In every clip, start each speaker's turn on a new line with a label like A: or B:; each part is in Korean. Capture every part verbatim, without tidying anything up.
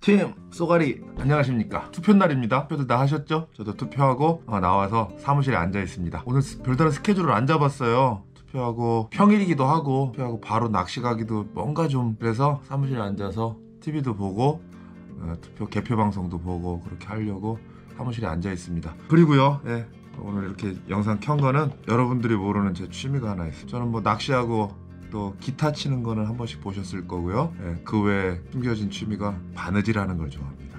A: 팀 쏘가리 안녕하십니까. 투표날입니다. 투표들 다 하셨죠? 저도 투표하고 어, 나와서 사무실에 앉아 있습니다. 오늘 별다른 스케줄을 안 잡았어요. 투표하고 평일이기도 하고 투표하고 바로 낚시 가기도 뭔가 좀 그래서 사무실에 앉아서 티비도 보고 어, 투표 개표 방송도 보고 그렇게 하려고 사무실에 앉아 있습니다. 그리고요 예, 오늘 이렇게 영상 켠 거는 여러분들이 모르는 제 취미가 하나 있어요. 저는 뭐 낚시하고 또 기타 치는 거는 한 번씩 보셨을 거고요. 예, 그 외에 숨겨진 취미가 바느질하는 걸 좋아합니다.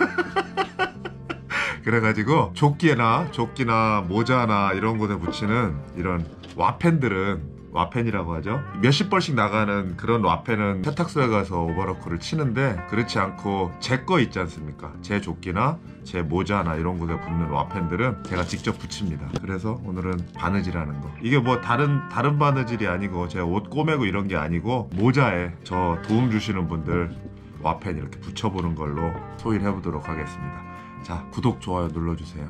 A: 그래가지고 조끼나 조끼나 모자나 이런 곳에 붙이는 이런 와펜들은 와펜이라고 하죠. 몇십 벌씩 나가는 그런 와펜은 세탁소에 가서 오버로크를 치는데 그렇지 않고 제 거 있지 않습니까? 제 조끼나 제 모자나 이런 곳에 붙는 와펜들은 제가 직접 붙입니다. 그래서 오늘은 바느질하는 거. 이게 뭐 다른 다른 바느질이 아니고 제가 옷 꼬매고 이런 게 아니고 모자에 저 도움 주시는 분들 와펜 이렇게 붙여보는 걸로 소일해 보도록 하겠습니다. 자, 구독 좋아요 눌러주세요.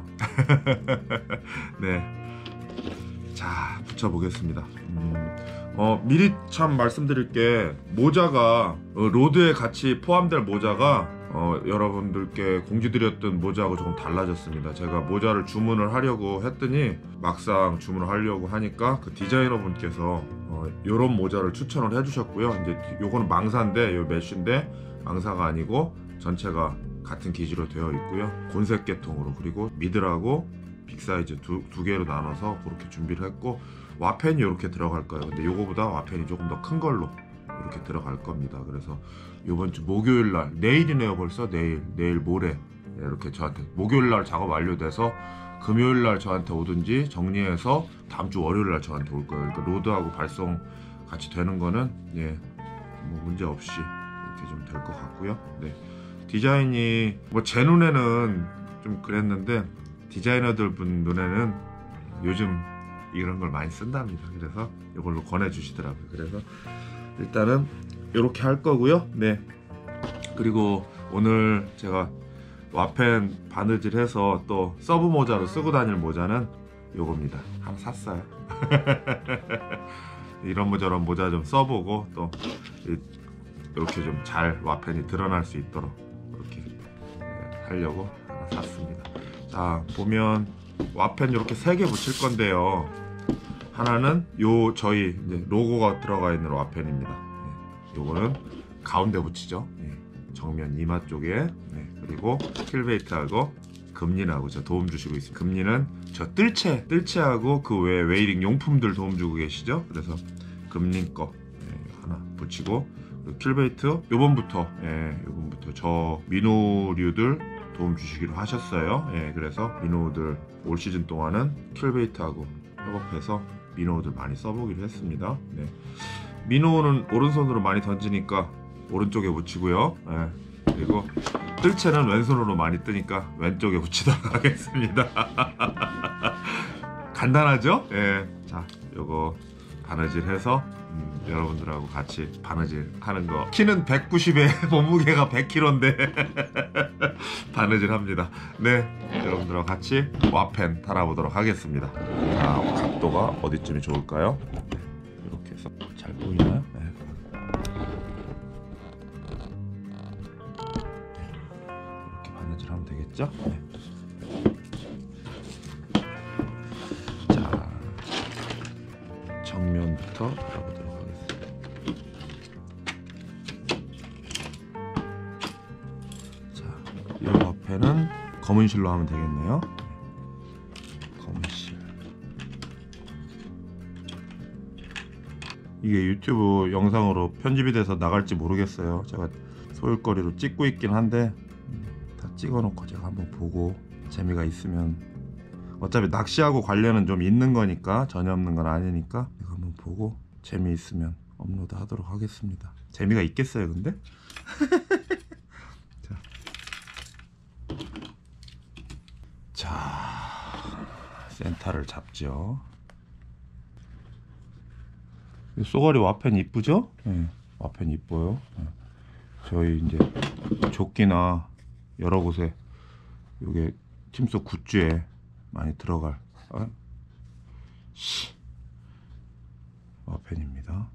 A: 네. 자, 붙여보겠습니다. 음, 어, 미리 참 말씀드릴 게 모자가 어, 로드에 같이 포함될 모자가 어, 여러분들께 공지드렸던 모자하고 조금 달라졌습니다. 제가 모자를 주문을 하려고 했더니 막상 주문을 하려고 하니까 그 디자이너 분께서 어, 요런 모자를 추천을 해주셨고요. 이제 요거는 망사인데 요 메쉬인데 망사가 아니고 전체가 같은 기지로 되어 있고요. 곤색 계통으로 그리고 미들하고 빅사이즈 두, 두 개로 나눠서 그렇게 준비를 했고 와펜이 이렇게 들어갈 거예요. 근데 요거보다 와펜이 조금 더 큰 걸로 이렇게 들어갈 겁니다. 그래서 요번 주 목요일 날 내일이네요. 벌써 내일 내일 모레 이렇게 저한테 목요일 날 작업 완료돼서 금요일 날 저한테 오든지 정리해서 다음 주 월요일 날 저한테 올 거예요. 그러니까 로드하고 발송 같이 되는 거는 예, 뭐 문제 없이 이렇게 좀 될 것 같고요. 네. 디자인이 뭐 제 눈에는 좀 그랬는데 디자이너들 분 눈에는 요즘 이런 걸 많이 쓴답니다. 그래서 이걸로 권해주시더라고요. 그래서 일단은 이렇게 할 거고요. 네. 그리고 오늘 제가 와펜 바느질 해서 또 서브 모자로 쓰고 다닐 모자는 요겁니다. 한번 샀어요. 이런 모자 저런 모자 좀 써보고 또 이렇게 좀 잘 와펜이 드러날 수 있도록 이렇게 하려고 하나 샀습니다. 자, 보면 와펜 이렇게 세 개 붙일 건데요. 하나는 요 저희 이제 로고가 들어가 있는 와펜입니다. 네, 요거는 가운데 붙이죠. 네, 정면 이마 쪽에. 네, 그리고 킬베이트하고 금린하고 저 도움 주시고 있습니다. 금린은 저 뜰채, 뜰채하고 그 외에 웨이링 용품들 도움 주고 계시죠. 그래서 금린 거 네, 하나 붙이고 그리고 킬베이트 요번부터 예, 요번부터 저 민호류들 도움 주시기로 하셨어요. 예, 그래서 민호들 올 시즌 동안은 킬베이트하고 협업해서 민호들 많이 써보기로 했습니다. 네. 민호는 오른손으로 많이 던지니까 오른쪽에 붙이고요. 예, 그리고 뜰채는 왼손으로 많이 뜨니까 왼쪽에 붙이도록 하겠습니다. 간단하죠? 예, 자, 요거 바느질해서 음, 여러분들하고 같이 바느질 하는 거. 키는 백구십에 몸무게가 백 킬로그램인데 바느질 합니다. 네, 여러분들하고 같이 와펜 달아보도록 하겠습니다. 자, 각도가 어디쯤이 좋을까요? 네, 이렇게 해서 잘 보이나요? 네. 이렇게 바느질 하면 되겠죠? 네. 자, 정면부터 달아보도록 하겠습니다. 자, 이 와펜은 검은 실로 하면 되겠네요. 검은 실. 이게 유튜브 영상으로 편집이 돼서 나갈지 모르겠어요. 제가 소일거리로 찍고 있긴 한데 다 찍어놓고 제가 한번 보고 재미가 있으면 어차피 낚시하고 관련은 좀 있는 거니까 전혀 없는 건 아니니까 이거 한번 보고 재미있으면 업로드 하도록 하겠습니다. 재미가 있겠어요 근데? 자. 자, 센터를 잡죠. 쏘가리 와펜 이쁘죠? 네, 와펜 이뻐요. 네. 저희 이제 조끼나 여러 곳에 요게 팀속 굿즈에 많이 들어갈 아, 시. 와펜입니다.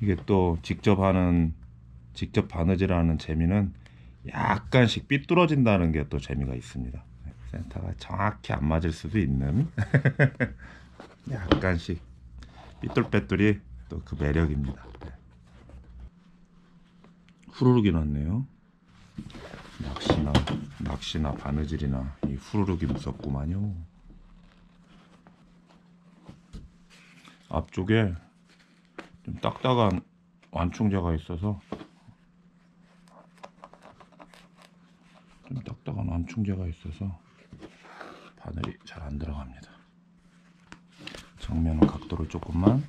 A: 이게 또 직접 하는 직접 바느질하는 재미는 약간씩 삐뚤어진다는 게 또 재미가 있습니다. 센터가 정확히 안 맞을 수도 있는 약간씩 삐뚤빼뚤이 또 그 매력입니다. 후루룩이 났네요. 낚시나 낚시나 바느질이나 이 후루룩이 무섭구만요. 앞쪽에 좀 딱딱한 완충제가 있어서 좀 딱딱한 완충제가 있어서 바늘이 잘 안 들어갑니다. 정면은 각도를 조금만,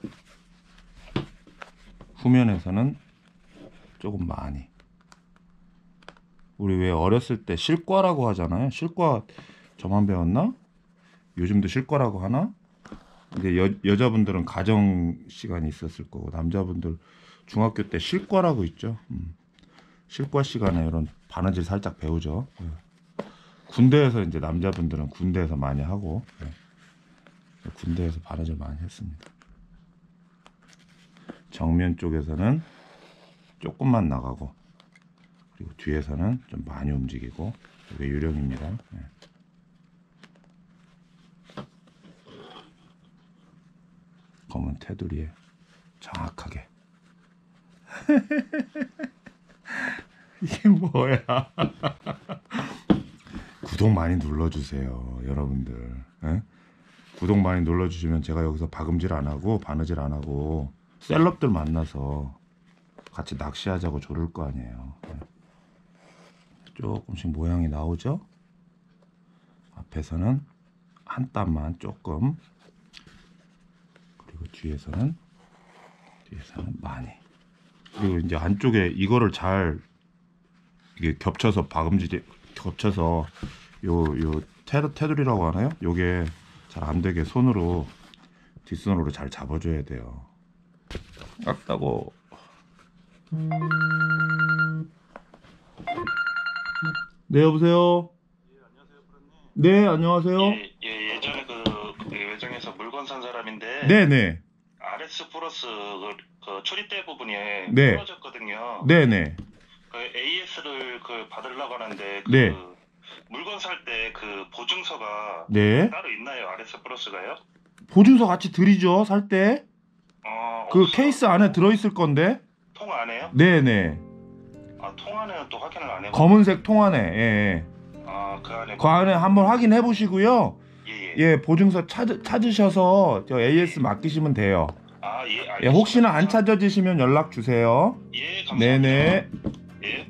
A: 후면에서는 조금 많이. 우리 왜 어렸을 때 실과라고 하잖아요. 실과 저만 배웠나? 요즘도 실과라고 하나? 이제 여, 여자분들은 가정 시간이 있었을 거고, 남자분들 중학교 때 실과라고 있죠. 음. 실과 시간에 이런 바느질 살짝 배우죠. 네. 군대에서 이제 남자분들은 군대에서 많이 하고, 네. 군대에서 바느질 많이 했습니다. 정면 쪽에서는 조금만 나가고, 그리고 뒤에서는 좀 많이 움직이고. 이게 유령입니다. 네. 검은 테두리에 정확하게. 이게 뭐야? 구독 많이 눌러주세요, 여러분들. 에? 구독 많이 눌러주시면 제가 여기서 박음질 안 하고 바느질 안 하고 셀럽들 만나서 같이 낚시하자고 조를 거 아니에요. 에? 조금씩 모양이 나오죠? 앞에서는 한 땀만 조금, 그리고 뒤에서는 뒤에서는 많이. 그리고 이제 안쪽에 이거를 잘 이게 겹쳐서 박음질이 겹쳐서 요 요 테두, 테두리라고 하나요? 요게 잘 안되게 손으로 뒷손으로 잘 잡아줘야 돼요. 깎다고. 네, 여보세요.
B: 예, 안녕하세요, 프로님.
A: 네, 안녕하세요.
B: 예, 예, 예전에 그, 그 외정에서 물건 산 사람인데
A: 네네.
B: 알에스 플러스 그, 그 초리대 부분이
A: 네.
B: 부러졌거든요.
A: 네네.
B: 그 에이에스를 그 받으려고 하는데 그
A: 네.
B: 물건 살 때 그 보증서가
A: 네.
B: 따로 있나요? 알에스 플러스가요?
A: 보증서 같이 드리죠, 살 때.
B: 어,
A: 그
B: 없어.
A: 케이스 안에 들어있을 건데.
B: 통 안에요?
A: 네네.
B: 아, 통 안에는 또 확인을 안 해요.
A: 검은색 통 안에. 예, 예.
B: 아, 그 안에.
A: 그 안에 한번 확인해 보시고요.
B: 예, 예.
A: 예, 보증서 찾, 찾으셔서 저 에이에스 맡기시면 돼요.
B: 아, 예, 알겠습니다.
A: 예, 혹시나 안 찾아지시면 연락 주세요.
B: 예, 감사합니다.
A: 네네.
B: 예.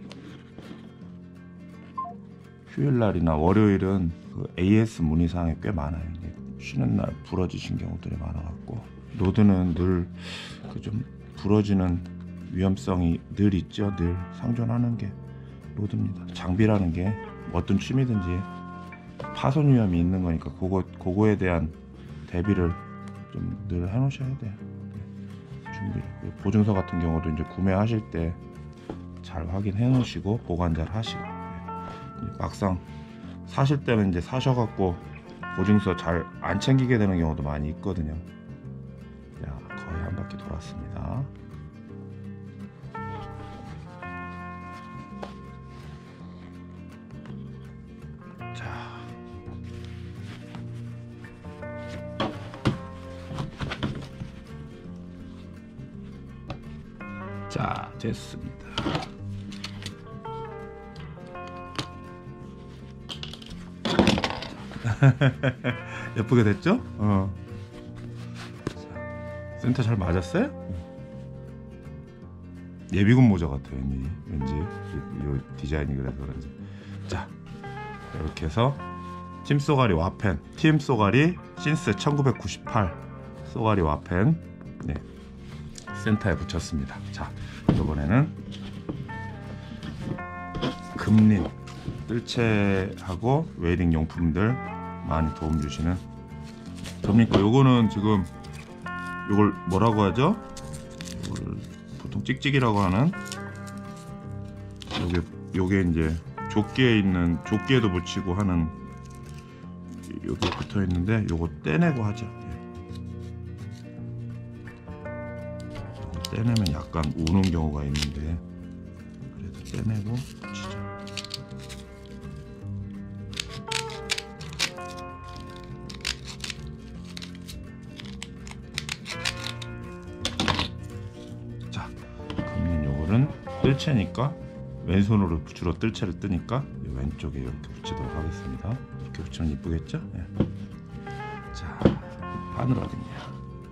A: 휴일날이나 월요일은 그 에이에스 문의사항이 꽤 많아요. 이제 쉬는 날 부러지신 경우들이 많아갖고, 로드는 늘 그 좀 부러지는 위험성이 늘 있죠. 늘 상존하는 게 로드입니다. 장비라는 게 어떤 취미든지 파손 위험이 있는 거니까 그거, 그거에 대한 대비를 좀 늘 해놓으셔야 돼요. 네. 준비를. 보증서 같은 경우도 이제 구매하실 때 잘 확인해 놓으시고 보관 잘 하시고. 네. 막상 사실 때는 이제 사셔갖고 보증서 잘 안 챙기게 되는 경우도 많이 있거든요. 야, 거의 한 바퀴 돌았습니다. 자, 자, 됐습니다. 예쁘게 됐죠? 어. 자, 센터 잘 맞았어요? 예비군 모자 같아요, 왠지. 왠지 이, 이 디자인이 그래서 그런지. 자, 이렇게 해서 팀 쏘가리 와펜, 팀 쏘가리 신스 천구백구십팔 쏘가리 와펜, 네, 센터에 붙였습니다. 자, 이번에는 금린 뜰채하고 웨이딩 용품들 많이 도움 주시는 금린 거. 요거는 지금 요걸 뭐라고 하죠? 요걸 보통 찍찍이라고 하는, 요게 요게 이제 조끼에 있는, 조끼에도 붙이고 하는, 여기 붙어 있는데 요거 떼내고 하죠. 예. 요거 떼내면 약간 우는 경우가 있는데 그래도 떼내고 붙이자. 자, 그러면 요거는 뜰채니까 왼손으로 주로 뜰채를 뜨니까 왼쪽에 이렇게 붙이도록 하겠습니다. 이렇게 붙이면 이쁘겠죠? 네. 자, 바늘 어딨냐?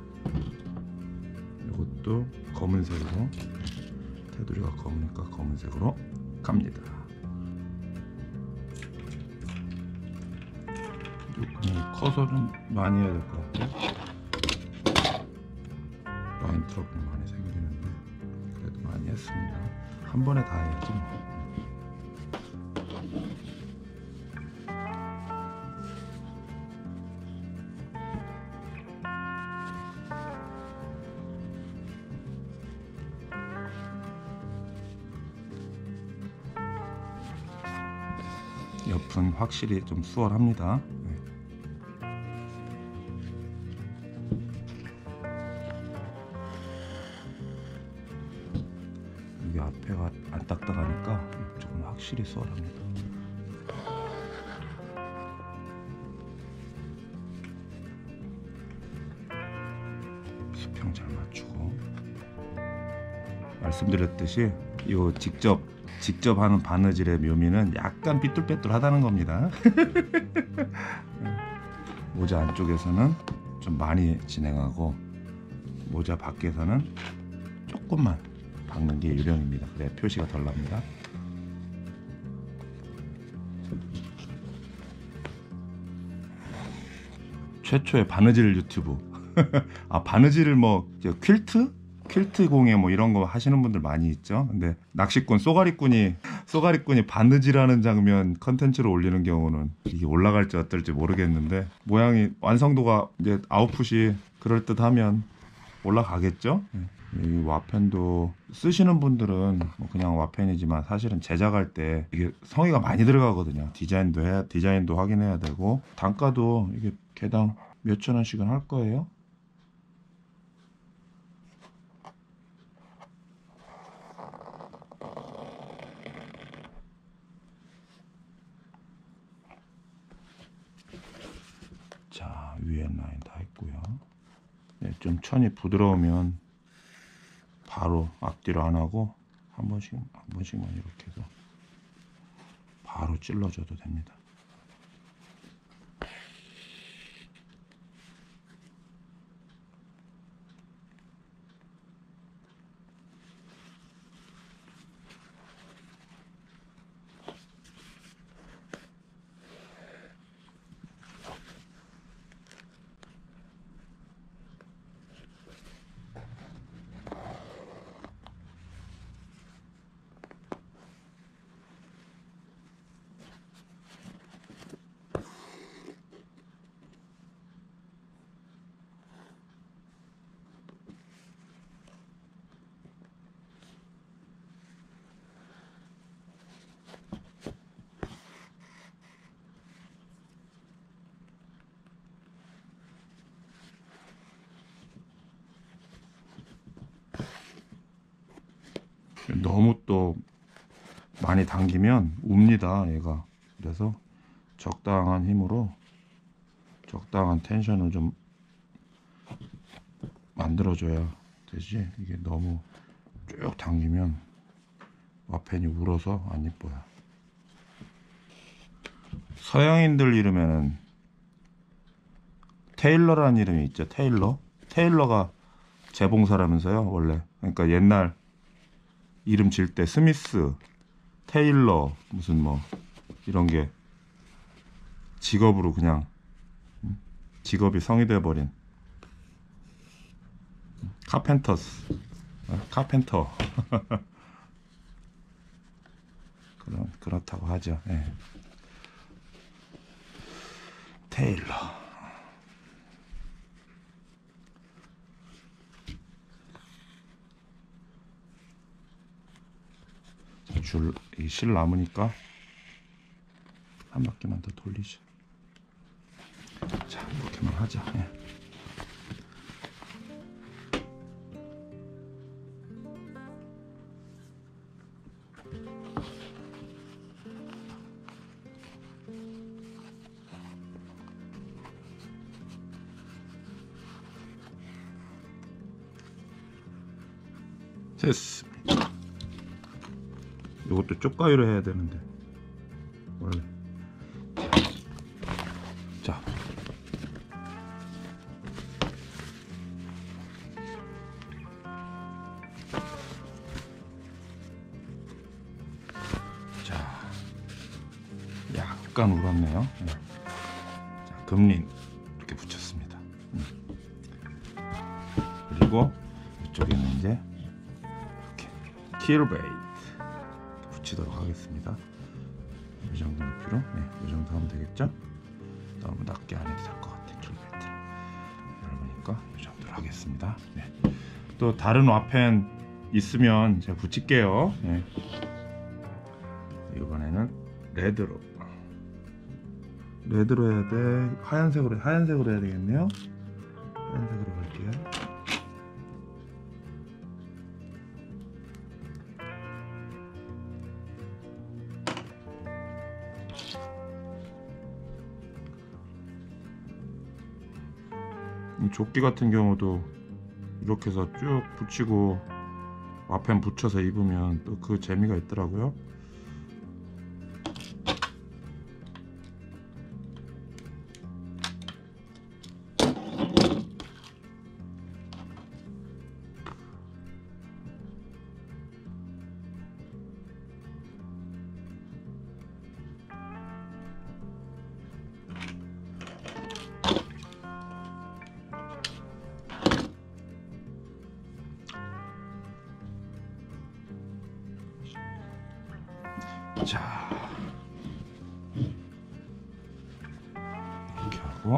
A: 이것도 검은색으로, 테두리가 검으니까 검은색으로 갑니다. 조금 커서 좀 많이 해야 될 것 같아요. 라인 트러블 많이 생기는데 그래도 많이 했습니다. 한 번에 다 해야지 뭐. 옆은 확실히 좀 수월합니다. 네. 여기 앞에가 안 딱딱하니까 이쪽은 확실히 수월합니다. 수평 잘 맞추고, 말씀드렸듯이 이거 직접 직접 하는 바느질의 묘미는 약간 삐뚤빼뚤하다는 겁니다. 모자 안쪽에서는 좀 많이 진행하고 모자 밖에서는 조금만 박는 게 유령입니다. 그래야 표시가 덜 납니다. 최초의 바느질 유튜브. 아, 바느질을 뭐 퀼트? 퀼트 공예 뭐 이런 거 하시는 분들 많이 있죠. 근데 낚시꾼 쏘가리꾼이 쏘가리꾼이 바느질하는 장면 컨텐츠로 올리는 경우는 이게 올라갈지 어떨지 모르겠는데, 모양이 완성도가 이제 아웃풋이 그럴 듯하면 올라가겠죠. 이 와펜도 쓰시는 분들은 뭐 그냥 와펜이지만 사실은 제작할 때 이게 성의가 많이 들어가거든요. 디자인도 해야 디자인도 확인해야 되고, 단가도 이게 개당 몇천 원씩은 할 거예요. 자, 위에 라인 다 했고요. 네, 좀 천이 부드러우면 바로 앞뒤로 안 하고 한 번씩 한 번씩만 이렇게 해서 바로 찔러줘도 됩니다. 너무 또 많이 당기면 웁니다, 얘가. 그래서 적당한 힘으로 적당한 텐션을 좀 만들어줘야 되지, 이게 너무 쭉 당기면 와펜이 울어서 안 이뻐요. 서양인들 이름에는 테일러라는 이름이 있죠. 테일러. 테일러가 재봉사라면서요, 원래. 그러니까 옛날 이름 질 때 스미스, 테일러, 무슨 뭐 이런 게 직업으로 그냥 직업이 성이 돼버린 카펜터스, 카펜터. 그런 그렇다고 하죠. 예. 테일러. 줄, 이 실 남으니까 한 바퀴만 더 돌리죠. 자, 이렇게만 하자. 예.
C: 됐습니다. 이것도 쪽가위로 해야 되는데 원래. 자, 자, 약간 울었네요. 네. 자, 금린 이렇게 붙였습니다. 음. 그리고 이쪽에는 이제 이렇게 킬베이트 붙이도록 하겠습니다. 이 정도 높이로, 네, 이 정도 하면 되겠죠? 너무 낮게 안 해도 될 것 같아요. 킬베이트 넓으니까 이 정도로 하겠습니다. 네. 또 다른 와펜 있으면 제가 붙일게요. 네. 이번에는 레드로 레드로 해야 돼. 하얀색으로 하얀색으로 해야 되겠네요. 하얀색으로 갈게요. 이 조끼 같은 경우도 이렇게 해서 쭉 붙이고 와펜 붙여서 입으면 또 그 재미가 있더라고요. 자, 이렇게 하고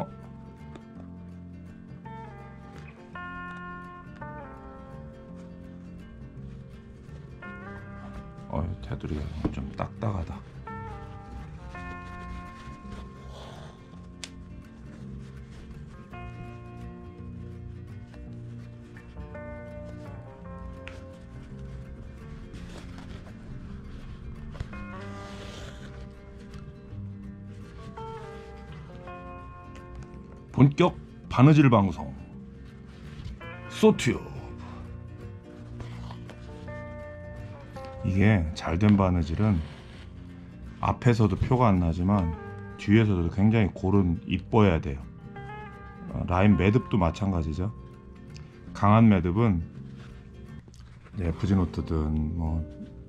C: 어, 테두리가 좀 딱딱하다. 본격 바느질 방송 소튜브. 이게 잘된 바느질은 앞에서도 표가 안 나지만 뒤에서도 굉장히 골은 이뻐야 돼요. 라인 매듭도 마찬가지죠. 강한 매듭은 에프지 노트든 뭐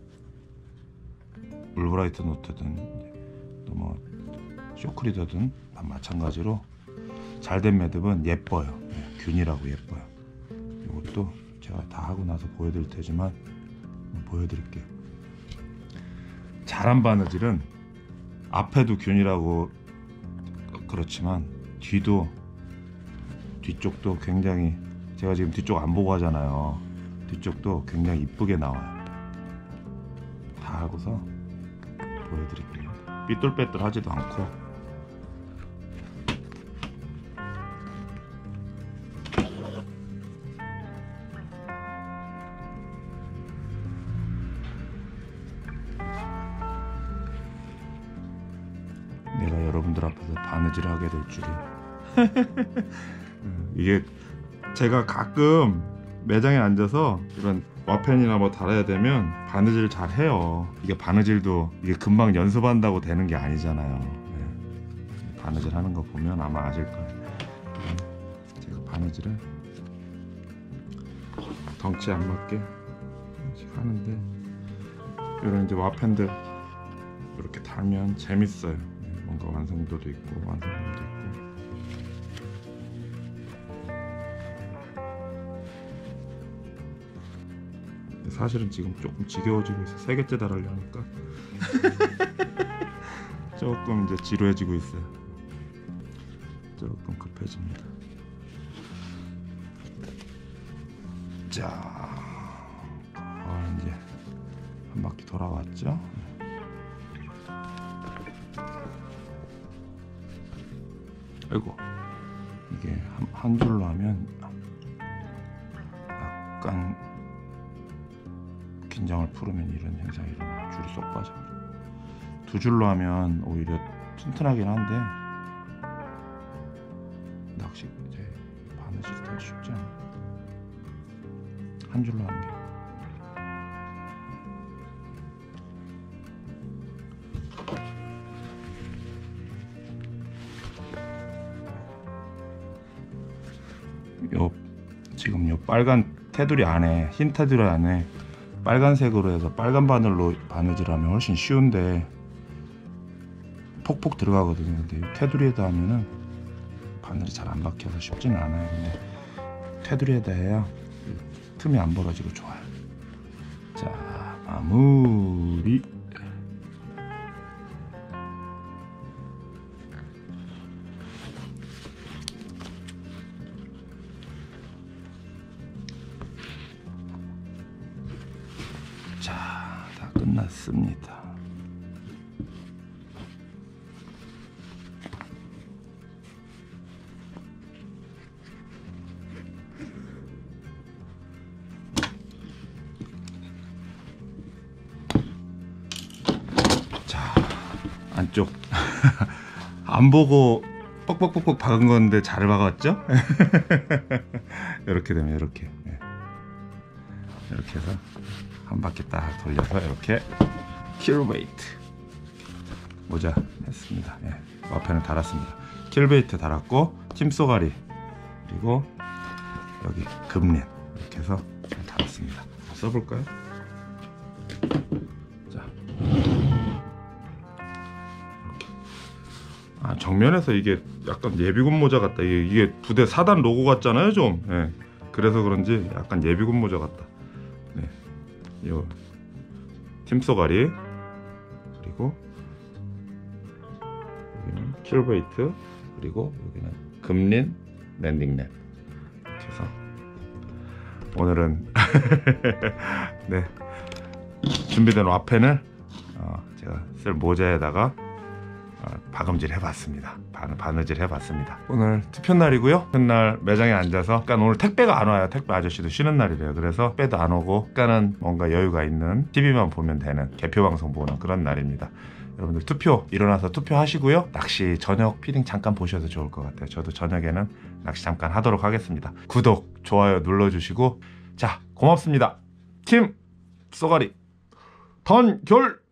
C: 울브라이트 노트든 또 뭐 쇼크리더든 다 마찬가지로 잘된 매듭은 예뻐요. 네, 균일하고 예뻐요. 이것도 제가 다 하고 나서 보여드릴 테지만 보여드릴게요. 잘한 바느질은 앞에도 균일하고 그렇지만 뒤도 뒤쪽도 굉장히, 제가 지금 뒤쪽 안 보고 하잖아요. 뒤쪽도 굉장히 이쁘게 나와요. 다 하고서 보여드릴게요. 삐뚤빼뚤 하지도 않고. 내가 여러분들 앞에서 바느질을 하게 될 줄이야. 이게 제가 가끔 매장에 앉아서 이런 와펜이나 뭐 달아야 되면 바느질을 잘 해요. 이게 바느질도 이게 금방 연습한다고 되는 게 아니잖아요. 네. 바느질 하는 거 보면 아마 아실 거예요. 제가 바느질을 덩치 안 맞게 하는데, 이런 이제 와펜들 이렇게 달면 재밌어요. 뭔가 완성도도 있고 완성감도 있고. 사실은 지금 조금 지겨워지고 있어. 세 개째 달하려니까 조금 이제 지루해지고 있어요. 조금 급해집니다. 자, 아, 이제 한 바퀴 돌아왔죠. 아이고, 이게 한, 한 줄로 하면 약간 긴장을 풀으면 이런 현상이 일어나. 줄이 쏙 빠져. 두 줄로 하면 오히려 튼튼하긴 한데 낚시 이제 바느질 더 쉽지 않아. 한 줄로 하는 게 요 지금 요 빨간 테두리 안에 흰 테두리 안에 빨간색으로 해서 빨간 바늘로 바느질하면 훨씬 쉬운데 폭폭 들어가거든요. 근데 이 테두리에다 하면은 바늘이 잘 안 박혀서 쉽지는 않아요. 근데 테두리에다 해야 틈이 안 벌어지고 좋아요. 자, 마무리. 자, 다 끝났습니다. 자, 안쪽 안 보고 뻑뻑뻑뻑 박은 건데 잘 박았죠? 이렇게 되면 이렇게 네. 이렇게 해서 한 바퀴 딱 돌려서 이렇게 킬베이트 모자 했습니다. 예, 앞에는 달았습니다. 킬베이트 달았고 팀쏘가리 그리고 여기 금린 이렇게 해서 달았습니다. 써볼까요? 자, 이렇게. 아, 정면에서 이게 약간 예비군 모자 같다. 이게, 이게 부대 사단 로고 같잖아요, 좀. 예, 그래서 그런지 약간 예비군 모자 같다. 네. 요 팀쏘가리 그리고 여기는 킬베이트 그리고 여기는 금린 랜딩넷 이렇게 해서 오늘은 네 준비된 와펜을 어, 제가 쓸 모자에다가 어, 박음질 해봤습니다. 바, 바느질 해봤습니다. 오늘 투표 날이고요. 투표날 매장에 앉아서 그러니까 오늘 택배가 안 와요. 택배 아저씨도 쉬는 날이래요. 그래서 택배도 안 오고 약간은 뭔가 여유가 있는 티비만 보면 되는 개표 방송 보는 그런 날입니다. 여러분들 투표 일어나서 투표하시고요. 낚시 저녁 피딩 잠깐 보셔도 좋을 것 같아요. 저도 저녁에는 낚시 잠깐 하도록 하겠습니다. 구독, 좋아요 눌러주시고 자 고맙습니다. 팀 쏘가리 던결